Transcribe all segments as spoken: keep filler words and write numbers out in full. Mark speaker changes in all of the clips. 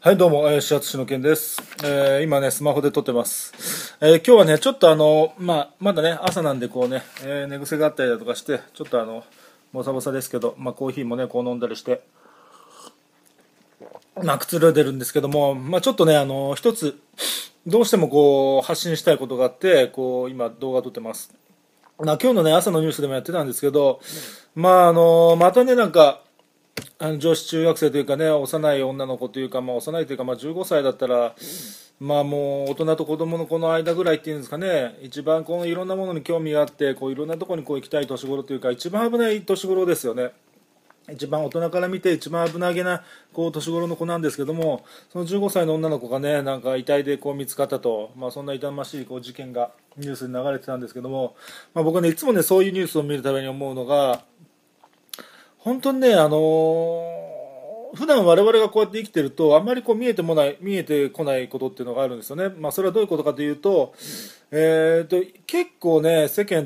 Speaker 1: はい、どうも、えー、始発市の健です。えー今ね、スマホで撮ってます。えー今日はね、ちょっとあの、まあ、まだね、朝なんでこうね、えー寝癖があったりだとかして、ちょっとあの、ボサボサですけど、まあ、コーヒーもね、こう飲んだりして、まあ、くつろいでるんですけども、まあ、ちょっとね、あの、一つ、どうしてもこう、発信したいことがあって、こう、今、動画撮ってます。まあ、今日のね、朝のニュースでもやってたんですけど、まあ、あの、またね、なんか、あの女子中学生というかね、幼い女の子というか、まあ、幼いというか、まあ、じゅうごさいだったら、まあ、もう大人と子供のこの間ぐらいっていうんですかね、一番このいろんなものに興味があって、こういろんなところにこう行きたい年頃というか、一番危ない年頃ですよね。一番大人から見て一番危なげなこう年頃の子なんですけども、そのじゅうごさいの女の子がね、なんか遺体でこう見つかったと、まあ、そんな痛ましいこう事件がニュースに流れてたんですけども、まあ、僕はね、いつもね、そういうニュースを見るために思うのが、本当にね、あのー普段我々がこうやって生きてると、あんまりこう見えてもない、見えてこないことっていうのがあるんですよね。まあ、それはどういうことかというと、えーと、結構ね、世間って、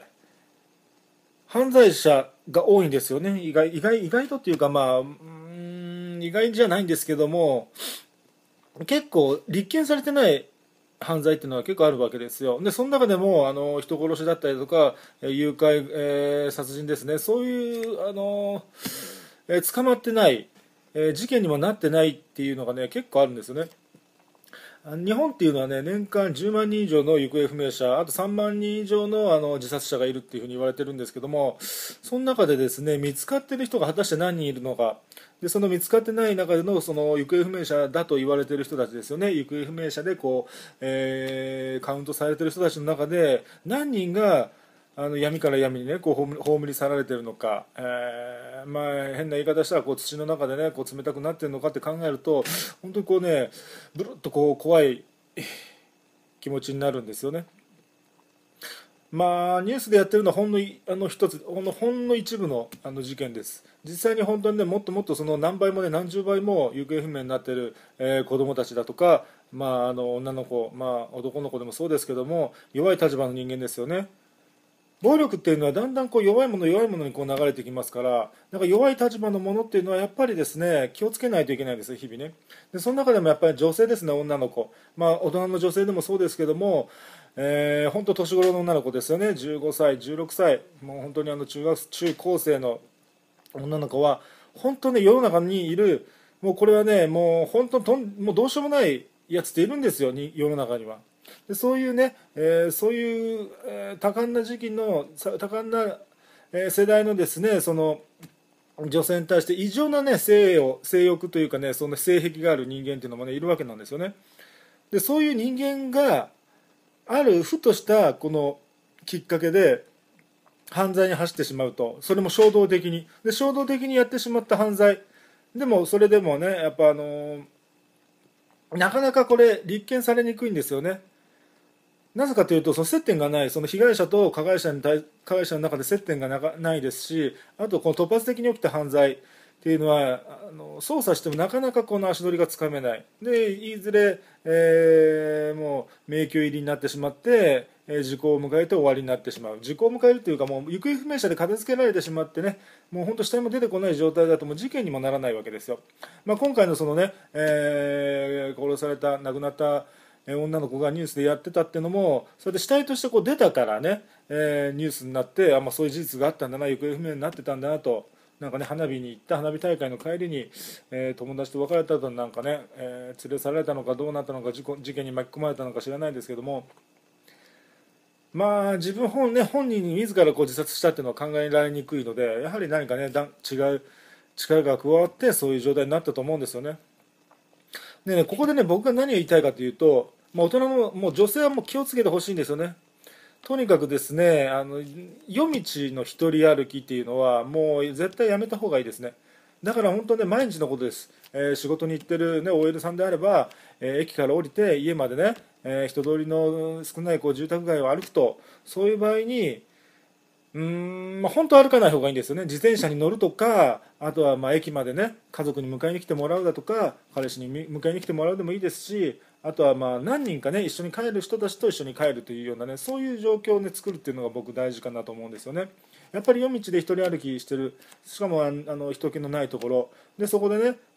Speaker 1: 犯罪者が多いんですよね。意外、意外、意外とっていうか、まあ、うーん意外じゃないんですけども、結構立件されてない犯罪っていうのは結構あるわけですよ。で、その中でも、あの、人殺しだったりとか、えー誘拐、えー殺人ですね。そういう、あの、えー捕まってない、えー事件にもなってないっていうのがね、結構あるんですよね。あの日本っていうのはね、年間じゅうまんにん以上の行方不明者、あとさんまんにん以上の、あの自殺者がいるっていうふうに言われてるんですけども、その中でですね、見つかっている人が果たして何人いるのか、でその見つかってない中でのその行方不明者だと言われている人たちですよね、行方不明者でこう、えーカウントされている人たちの中で、何人があの闇から闇にねこう葬り去られているのか、えーまあ、変な言い方したらこう土の中でねこう冷たくなっているのかって考えると、本当にこうねブルッとこう怖い気持ちになるんですよね。まあニュースでやってるのはほんのあの一つほんのほんの一部のあの事件です。実際に本当にねもっともっとその何倍もね何十倍も行方不明になっている、えー子供たちだとか、まあ、あの女の子、まあ、男の子でもそうですけども、弱い立場の人間ですよね。暴力っていうのはだんだんこう弱いもの弱いものにこう流れてきますから、なんか弱い立場のものっていうのはやっぱりですね気をつけないといけないんですよ、日々ね。でその中でもやっぱり女性ですね、女の子、まあ大人の女性でもそうですけども、えー、本当年頃の女の子ですよね、じゅうごさいじゅうろくさい、もう本当にあの中学中高生の女の子は本当に世の中にいる、もうこれはねもう本当とんもうどうしようもないやつっているんですよ、に世の中には。でそういうね、えーそういう、えー多感な時期のさ多感な、えー世代のですねその女性に対して異常なね性を性欲というかね、その性癖がある人間っていうのもねいるわけなんですよね。でそういう人間があるふとしたこのきっかけで犯罪に走ってしまうと、それも衝動的にで衝動的にやってしまった犯罪でも、それでもねやっぱあのーなかなかこれ立件されにくいんですよね。なぜかというと、その接点がない、その被害者と加害者に対加害者の中で接点がなかないですし、あとこの突発的に起きた犯罪っていうのはあの捜査してもなかなかこの足取りがつかめないで、いずれ、えーもう迷宮入りになってしまって、えー時効を迎えて終わりになってしまう、時効を迎えるというか、もう行方不明者で片付けられてしまってね、もう本当下にも出てこない状態だともう事件にもならないわけですよ。まあ、今回のそのね、えー殺された亡くなった女の子がニュースでやってたっていうのも、それで死体としてこう出たからね、えーニュースになって、あ、まあ、そういう事実があったんだな、行方不明になってたんだなと。なんかね、花火に行った花火大会の帰りに、えー友達と別れた後になんかね、えー連れ去られたのかどうなったのか、事故事件に巻き込まれたのか知らないんですけども、まあ自分本,、ね、本人に自らこう自殺したっていうのは考えられにくいので、やはり何かねだ違う力が加わってそういう状態になったと思うんですよね。でね、ここでね僕が何を言いたいかというと、まあ、大人ももう女性はもう気をつけてほしいんですよね。とにかくですね、あの夜道の一人歩きっていうのはもう絶対やめた方がいいですね。だから本当ね、毎日のことです。えー仕事に行ってる、ね、オーエル さんであれば、えー駅から降りて家までね、えー人通りの少ないこう住宅街を歩くと、そういう場合にうーん、まあ、本当は歩かない方がいいんですよね。自転車に乗るとか、あとはまあ駅までね、家族に迎えに来てもらうだとか、彼氏に迎えに来てもらうでもいいですし、あとはまあ何人かね、一緒に帰る人たちと一緒に帰るというようなね、そういう状況をね、作るっていうのが僕大事かなと思うんですよね。やっぱり夜道で一人歩きしてる、しかもあの人気のないところで、そこでね、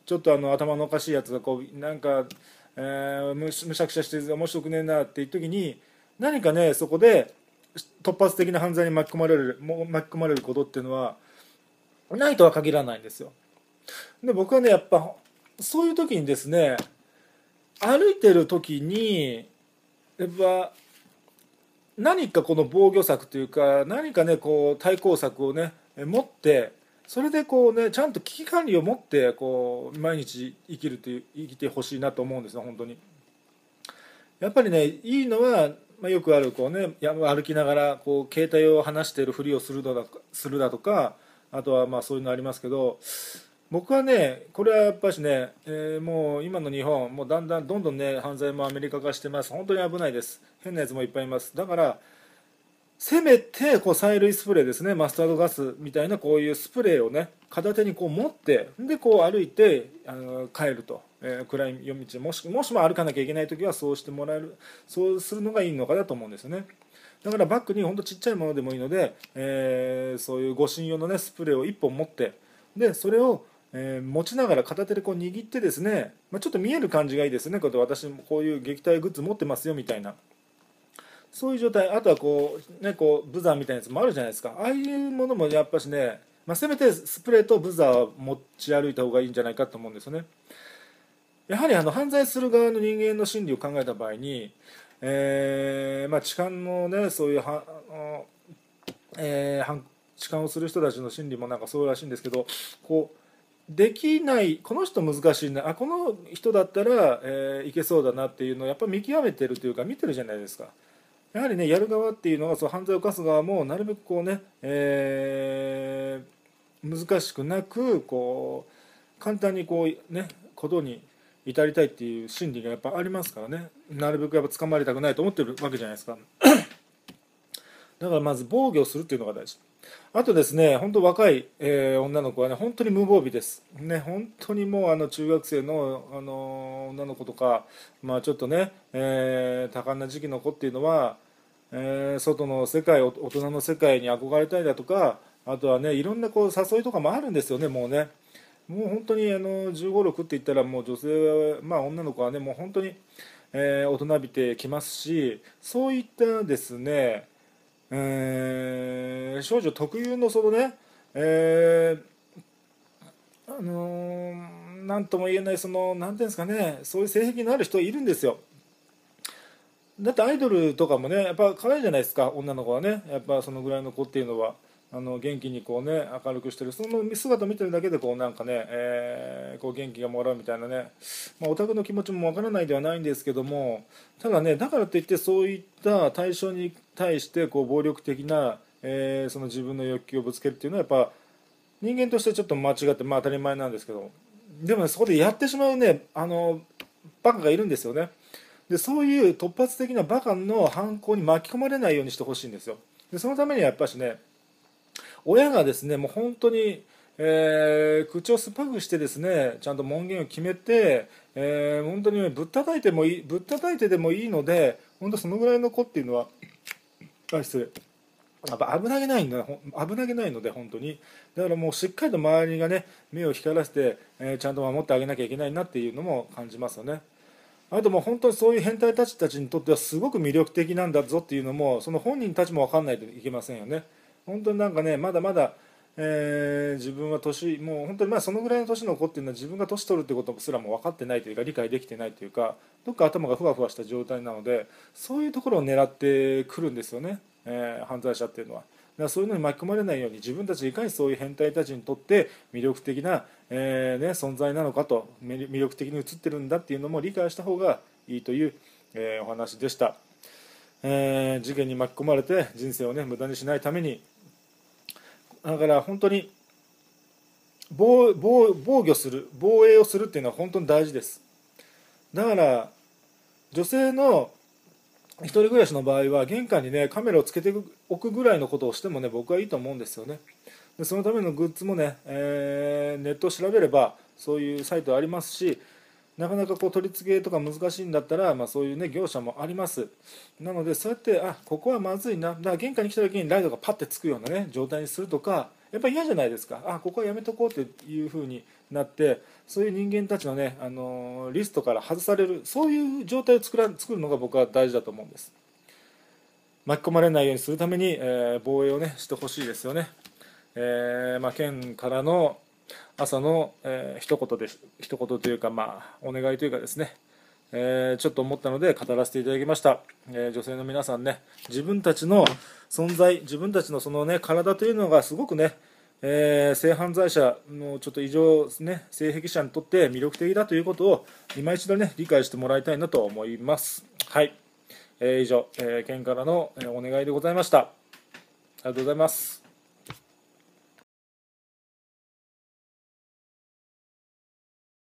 Speaker 1: ちょっとあの頭のおかしいやつがこうなんか、えーむしむしゃくしゃして面白くねえなっていう時に何かねそこで突発的な犯罪に巻き込まれるも巻き込まれることっていうのはないとは限らないんですよ。で僕はねやっぱそういう時にですね歩いてる時にやっぱ何かこの防御策というか何かねこう対抗策をね持ってそれでこうねちゃんと危機管理を持ってこう毎日生きるという生きてほしいなと思うんですよ本当に。やっぱりねいいのは、まあ、よくあるこうねや歩きながらこう携帯を離しているふりをするのだするだとかあとはまあそういうのありますけど僕はねこれはやっぱしね、えーもう今の日本もうだんだんどんどんね犯罪もアメリカ化してます本当に危ないです変なやつもいっぱいいますだからせめてこう催涙スプレーですねマスタードガスみたいなこういうスプレーをね片手にこう持ってでこう歩いてあの帰ると、えー暗い夜道もしもしも歩かなきゃいけない時はそうしてもらえるそうするのがいいのかなと思うんですよねだからバッグにほんとちっちゃいものでもいいので、えーそういう護身用のねスプレーをいっぽん持ってでそれをえー持ちながら片手でこう握ってですね、まあ、ちょっと見える感じがいいですねこうやって私もこういう撃退グッズ持ってますよみたいなそういう状態あとはこう、ね、こうブザーみたいなやつもあるじゃないですかああいうものもやっぱしね、まあ、せめてスプレーとブザーを持ち歩いた方がいいんじゃないかと思うんですよねやはりあの犯罪する側の人間の心理を考えた場合に、えーまあ、痴漢のねそういうはあの、えー犯痴漢をする人たちの心理もなんかそうらしいんですけどこうできないこの人難しいなあこの人だったら、えーいけそうだなっていうのをやっぱり見極めてるというか見てるじゃないですかやはりねやる側っていうのはそう犯罪を犯す側もなるべくこうね、えー難しくなくこう簡単にこうねことに至りたいっていう心理がやっぱありますからねなるべくやっぱ捕まりたくないと思ってるわけじゃないですかだからまず防御するっていうのが大事あとですね、本当若い、えー女の子はね、本当に無防備です。ね、本当にもうあの中学生の、あの女の子とか、まあちょっとね、えー多感な時期の子っていうのは、えー外の世界、お大人の世界に憧れたりだとか、あとはね、いろんなこう誘いとかもあるんですよね、もうね。もう本当にあのじゅうご、ろくって言ったらもう女性は、まあ女の子はね、もう本当に、えー大人びてきますし、そういったですね、えー少女特有のそのね、えーあのーなんとも言えないそのなんていうんですかねそういう性癖のある人いるんですよだってアイドルとかもねやっぱ可愛いじゃないですか女の子はねやっぱそのぐらいの子っていうのはあの元気にこうね明るくしてるその姿を見てるだけでこうなんかね、えーこう元気がもらうみたいなね、まあ、オタクの気持ちもわからないではないんですけどもただねだからといってそういった対象に対してこう暴力的な、えーその自分の欲求をぶつけるっていうのはやっぱ人間としてちょっと間違ってまあ当たり前なんですけどでもねそこでやってしまうねあのバカがいるんですよねでそういう突発的なバカの犯行に巻き込まれないようにしてほしいんですよでそのためにはやっぱしね親がですねもう本当に、えー口を酸っぱくしてですねちゃんと門限を決めて、えー本当に、ね、ぶったたいてもいいぶったたいてでもいいので本当そのぐらいの子っていうのはあ失礼やっぱ危なげないの危なげないので本当にだからもうしっかりと周りがね目を光らせて、えーちゃんと守ってあげなきゃいけないなっていうのも感じますよねあともう本当にそういう変態たちたちにとってはすごく魅力的なんだぞっていうのもその本人たちも分かんないといけませんよね本当になんかねまだまだ、えー自分は年もう本当にまあそのぐらいの年の子っていうのは自分が年取るってことすらも分かってないというか理解できてないというかどっか頭がふわふわした状態なのでそういうところを狙ってくるんですよね、えー犯罪者っていうのは。だからそういうのに巻き込まれないように自分たちいかにそういう変態たちにとって魅力的な、えーね、存在なのかと魅力的に映ってるんだっていうのも理解した方がいいという、えーお話でした、えー事件に巻き込まれて人生をね無駄にしないためにだから本当に防防防御する防衛をするっていうのは本当に大事ですだから女性の一人暮らしの場合は玄関にねカメラをつけておくぐらいのことをしてもね僕はいいと思うんですよねでそのためのグッズもね、えーネットを調べればそういうサイトありますしなかなかこう取り付けとか難しいんだったら、まあ、そういうね業者もありますなのでそうやってあここはまずいなだから玄関に来た時にライトがパッてつくようなね状態にするとかやっぱり嫌じゃないですかあここはやめとこうっていう風になってそういう人間たちのね、あのリストから外される、そういう状態を作ら作るのが僕は大事だと思うんです。巻き込まれないようにするために、えー防衛をねしてほしいですよね。えーまあ、県からの朝の、えー一言です一言というか、まあ、お願いというかですね、えーちょっと思ったので語らせていただきました。えー女性の皆さんね、自分たちの存在、自分たちのそのね体というのがすごくね、えー性犯罪者のちょっと異常ね、性癖者にとって魅力的だということを今一度ね理解してもらいたいなと思います。はい、えー以上、えー県からのえーお願いでございました。ありがとうございます。